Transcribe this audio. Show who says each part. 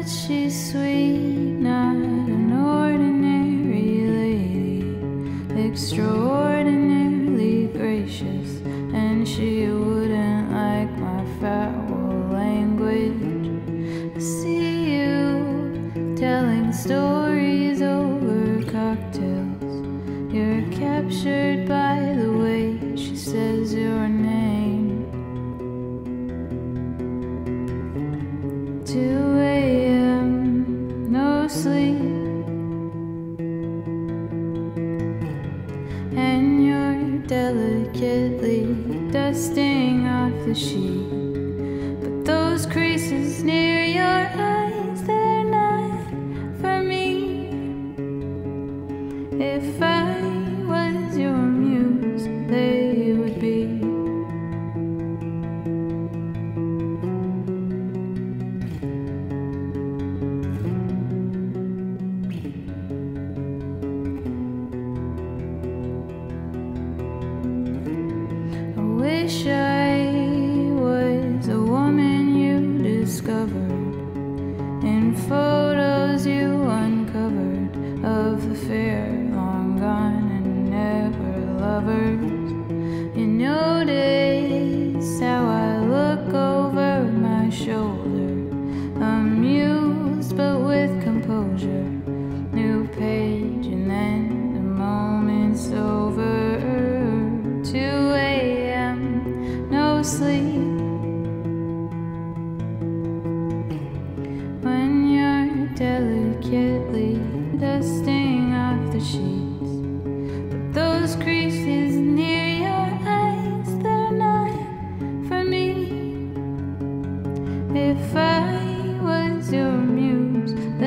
Speaker 1: she's sweet, not an ordinary lady, extraordinarily gracious, and she wouldn't like my foul language. I see you telling stories over cocktails. You're captured by the way she says your name. 2 a.m., no sleep, and you're delicately dusting off the sheet. But those creases near your eyes, they're not for me. If I was your muse, they would be. I wish I was a woman you discovered in photos you uncovered of the fair, long gone and never lovers. You notice how I look over my shoulder, amused but with composure. New page and then the moment's over. 2 a.m., no sleep, when you're delicately dusting off the sheets. But those creases near your eyes, they're not for me. If I was your muse,